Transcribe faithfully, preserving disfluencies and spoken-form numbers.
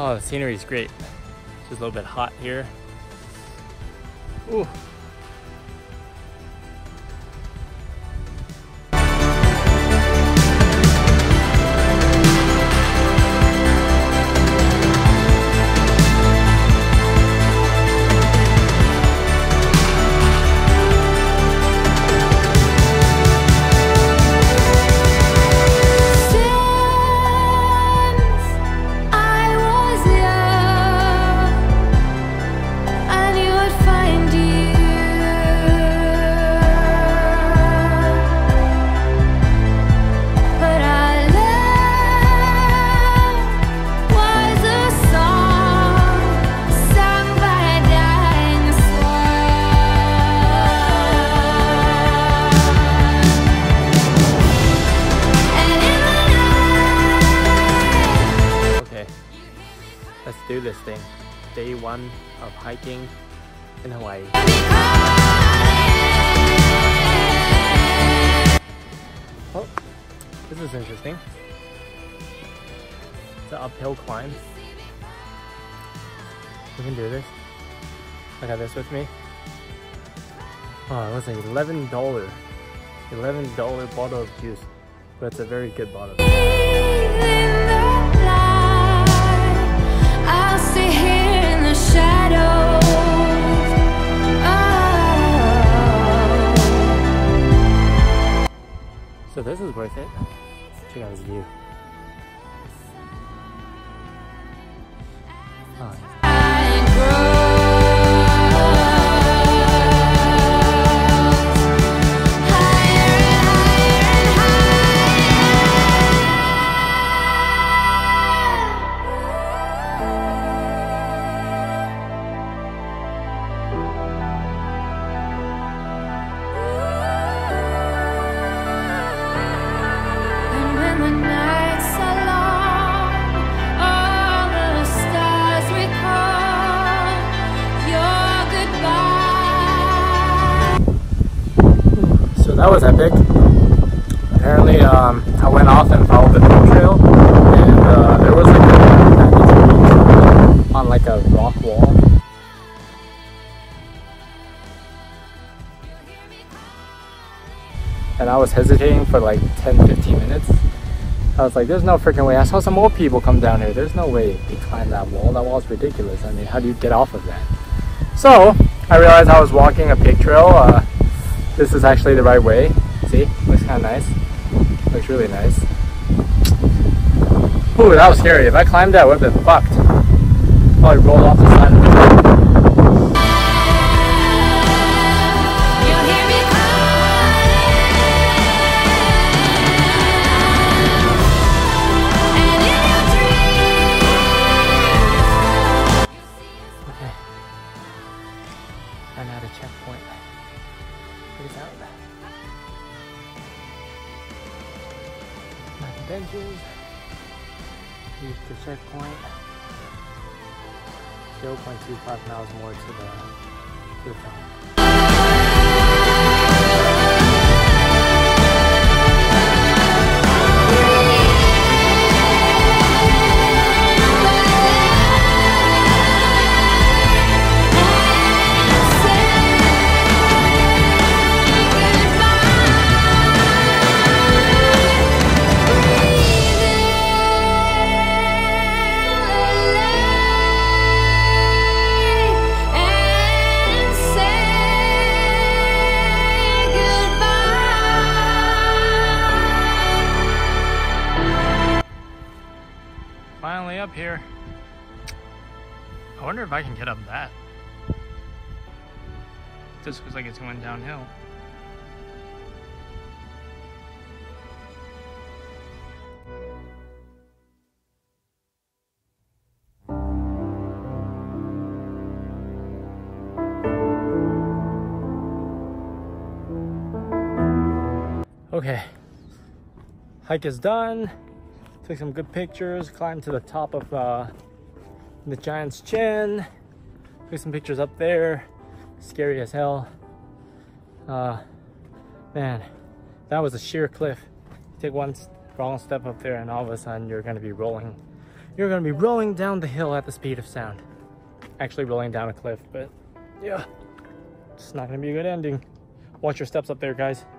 Oh, the scenery is great. Just a little bit hot here. Ooh. Let's do this thing. Day one of hiking in Hawaii. Oh, this is interesting. It's an uphill climb. We can do this. I got this with me. Oh, it was like eleven dollars. eleven dollar bottle of juice. But it's a very good bottle. I'll stay here in the shadows. Oh. So this is worth it. Check out this view. Oh, yeah. That was epic. Apparently, um, I went off and followed the Nounou Trail, and uh, there was like a on like a rock wall. And I was hesitating for like ten to fifteen minutes. I was like, there's no freaking way. I saw some old people come down here. There's no way they climb that wall. That wall's ridiculous. I mean, how do you get off of that? So, I realized I was walking a pig trail. Uh, This is actually the right way. See? Looks kind of nice. Looks really nice. Ooh, that was scary. If I climbed that, I would have been fucked. Probably rolled off the side of the trail. Okay. I'm at a checkpoint. Peace out. My benches. Reach the checkpoint. zero point two five miles more to the to the top. Finally up here. I wonder if I can get up that. This looks like it's going downhill. Okay, hike is done. Took some good pictures, climbed to the top of uh, the giant's chin. Took some pictures up there. Scary as hell. Uh, man, that was a sheer cliff. You take one wrong step up there and all of a sudden you're gonna be rolling you're gonna be rolling down the hill at the speed of sound. Actually rolling down a cliff, but yeah, it's not gonna be a good ending. Watch your steps up there, guys.